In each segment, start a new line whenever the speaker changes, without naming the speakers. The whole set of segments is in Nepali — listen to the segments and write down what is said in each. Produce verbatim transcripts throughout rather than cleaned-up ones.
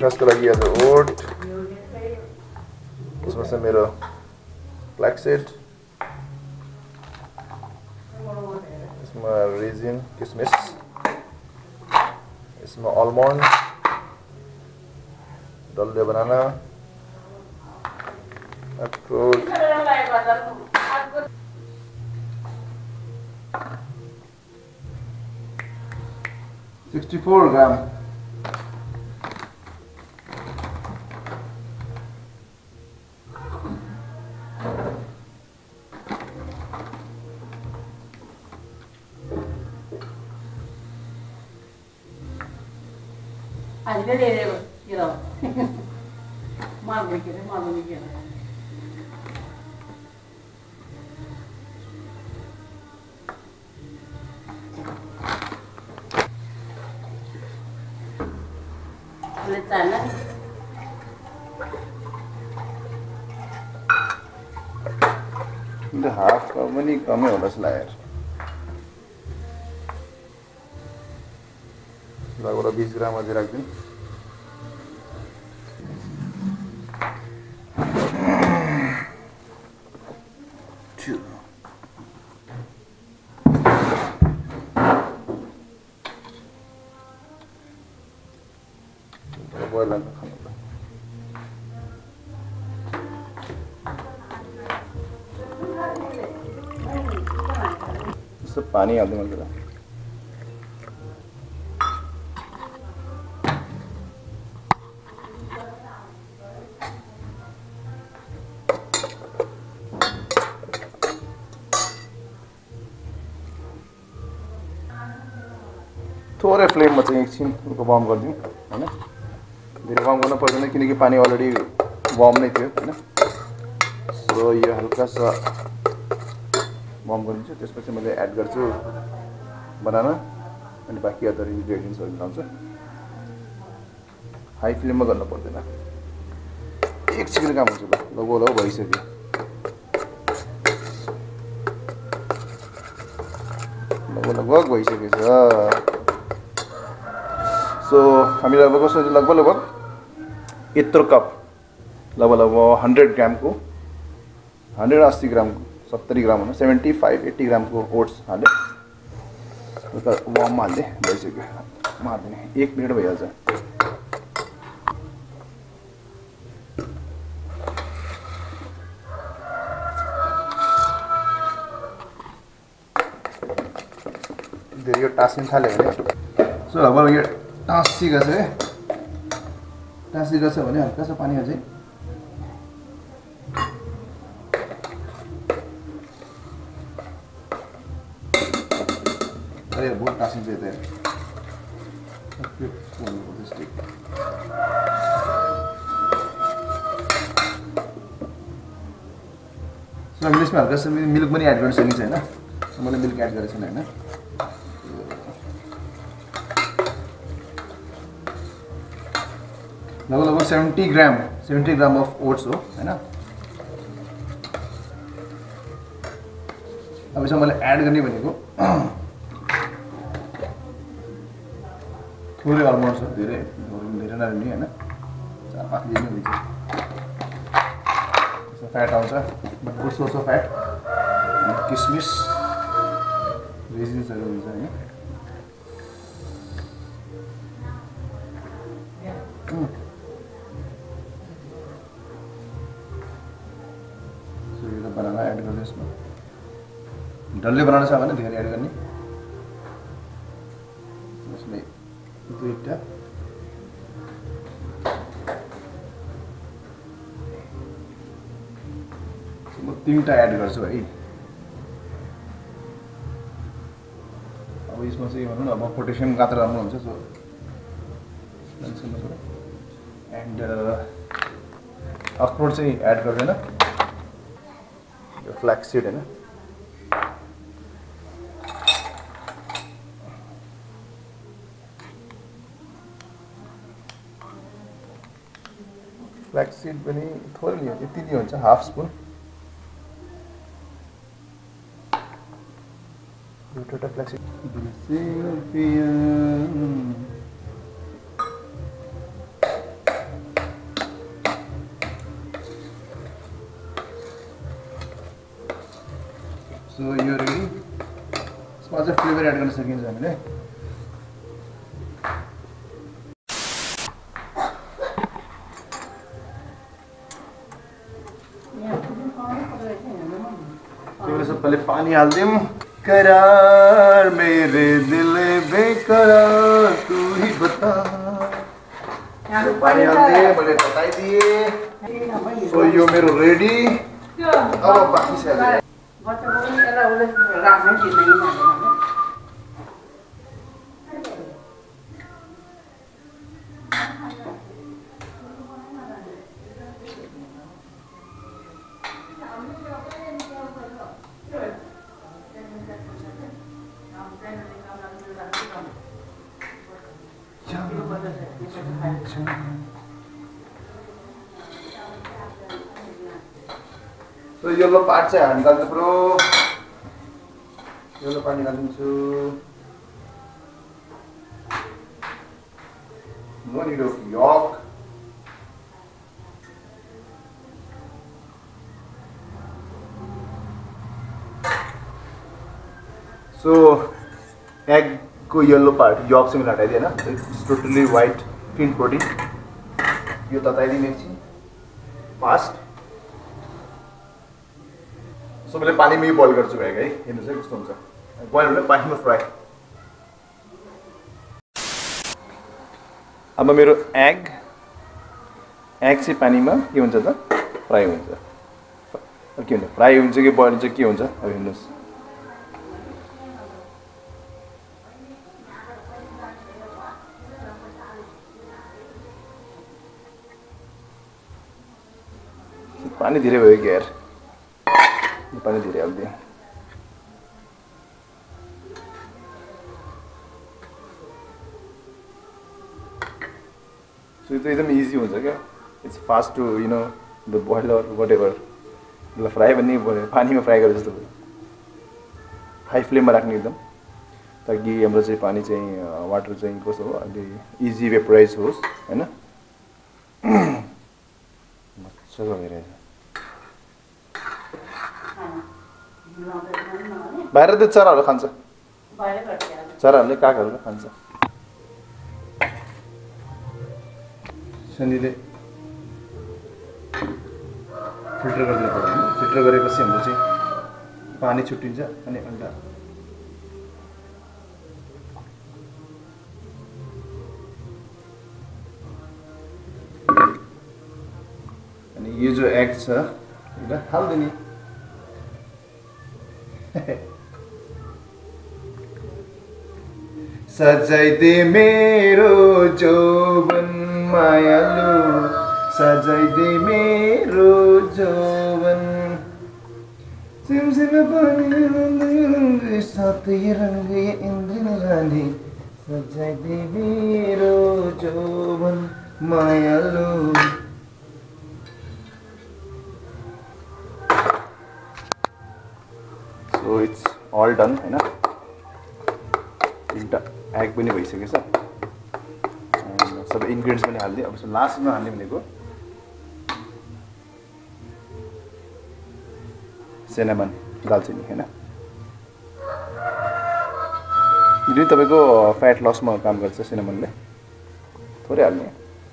ब्रेकफास्ट को लागि आज ओट, त्यसमा चाहिँ मेरो फ्ल्याक्सीड, यसमा रेजिन किसमिस, यसमा आलमन्ड, डल्ले बनाना, अखरोट, sixty-four ग्राम
आज ले ले ये लो मार के के मार के ले चला
The half how many कमै होला जस्तो लाग्यो लगभग बीस ग्राम अझै राख्दिनु बोइल लाग्छ खानु यसो पानी हाल्दै मैले थोरै फ्लेममा चाहिँ एकछिन उनको वार्म गरिदिउँ हैन धेरै वार्म गर्न पर्दैन किनकि पानी अलरेडी वार्म नै थियो हैन सो यो हल्का सा वार्म गरिदिन्छु त्यसपछि मैले एड गर्छु बनाना अनि बाँकी अदर इन्ग्रेडियन्ट्सहरु मिलाउँछु हाई फ्लेममा गर्न पर्दैन एकछिन काम हुन्छ ल लगभग लगभग भइसक्यो लगभग लगभग भइसकेछ सो हामी लगभग कसो लगभग लगभग यत्रो कप लगभग लगभग हन्ड्रेड ग्राम को हन्ड्रेड अस्सी ग्राम सत्तरी ग्राम हो सेवेंटी फाइव एट्टी ग्राम को ओट्स हाले वार्म हाल्दै भइसक्यो मार्दिने एक मिनट भइहाल्छ धेरै यो टाँसिन थाल्यो भने सो अब यो टाँसिएको छ है टाँसिएको छ भने हल्का सा पानी हाल्छ अरे बहुत टाँसिन्छ यो त सो हामीले यसमा हल्का सा मिल्क पनि एड गर्न सकिन्छ हैन मैले मिल्क एड गरेको छैन हैन लगभग लगभग seventy gram seventy gram of oats हो हैन अब यसमा मैले एड गर्ने भनेको थोरै अलमोन्ड्स हो धेरै धेरै नलिने हैन चार पाँच लिनु हुन्छ यसमा फ्याट आउँछ गुड सोर्स अफ फ्याट किसमिस रेजिन्सहरु हुन्छ हैन बनाना एड गर्दै यसमा डल्ले बनाना छ भने धेरै एड गर्ने यसले दुईटा म तीनटा एड गर्छु है अब यसमा चाहिँ भनौँ न अब पोटेसियम मात्रा राम्रो हुन्छ सो एन्ड अखरोट चाहिँ एड गर्दैन फ्ल्याक्सीड हैन फ्ल्याक्सीड पनि थोरै लियो यति लियो हुन्छ हाफ स्पुन एउटा फ्ल्याक्सीड सो यो रेडी यसमा अझै फ्लेभर एड गर्न सकिन्छ हामीले तो पहले पानी डाल दें करार मेरे दिल बेकरार तू ही बता पानी डाल दिए मैंने बताई दिए तो यो मेरो रेडी अब बाकी से तो येलो पार्ट चाहिँ हामी गाल्नु पर्यो येलो पानी हालिदिन्छु no need of yolk so egg को येलो पार्ट यॉक से मिला हटाइदिए ना it's totally white clean protein यो तताइदिने एकछिन फास्ट सो मैले पानीमै बोइल गर्छु है हेर्नुस् है कस्तो हुन्छ बोइल हुँदा पानीमा फ्राई अब मेरो एग एग चाहिँ पानीमा के हुन्छ त फ्राई हुन्छ के हुन्छ फ्राई हुन्छ कि बोइल हुन्छ के हुन्छ अब हेर्नुस् पानी धेरै भयो कि यार पानी धेरै हाल्दिएँ सो यो त एकदम इजी हुन्छ क्या it's fast to you know the boil or whatever ल फ्राई भन्ने पानीमा फ्राई गरे जस्तो भयो हाई फ्लेममा राख्ने एकदम ताकि हाम्रो चाहिँ पानी चाहिँ वाटर चाहिँ कस्तो हो अलि इजी भेपराइज होस् होइन मजाको भइरहेछ बाहिर त चराहरू खान्छ चराहरूले कागहरूले खान्छ सनीले फिल्टर गरिदिनु पर्यो होइन फिल्टर गरेपछि हाम्रो चाहिँ पानी छुट्टिन्छ अनि अन्डा अनि यो जो एग छ यसलाई हाल्दिने सजाइदे मेरो जौवन मायालु सजाइदे मेरो जौवन सिमसिम पानी साथै रंग इन्द्रिन रानी सजाइदे मेरो जौवन मायालु So it's all done हैन तिनटा एग पनि भइसकेछ सबै इन्ग्रेडियन्ट्स पनि हाल्दिए अब लास्टमा हाल्ने भनेको सिनामन दालचिनी हैन यो तपाईको फ्याट लसमा काम गर्छ सिनामनले थोरै हाल्ने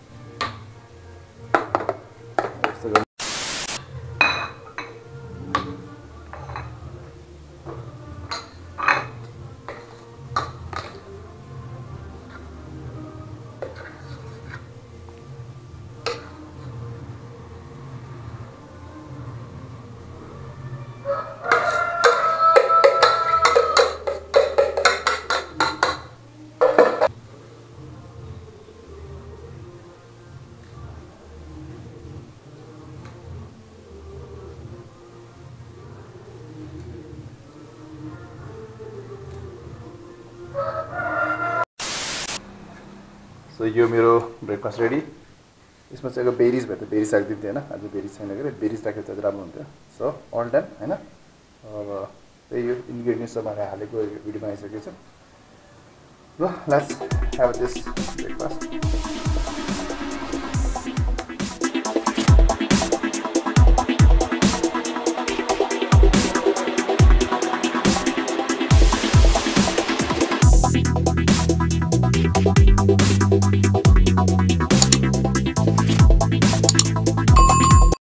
सो यो मेरो ब्रेकफास्ट रेडी यसमा चाहिँ अब बेरिज भयो त बेरिज राखिदिन्थेँ होइन आज बेरिज छैन कि बेरिज राखेर चाहिँ राम्रो हुन्थ्यो सो अल डन होइन अब त्यही यो इन्ग्रेडियन्ट्स सब मैले हालेको भिडियोमा आइसकेको छ ल लेट्स ह्याभ दिस ब्रेकफास्ट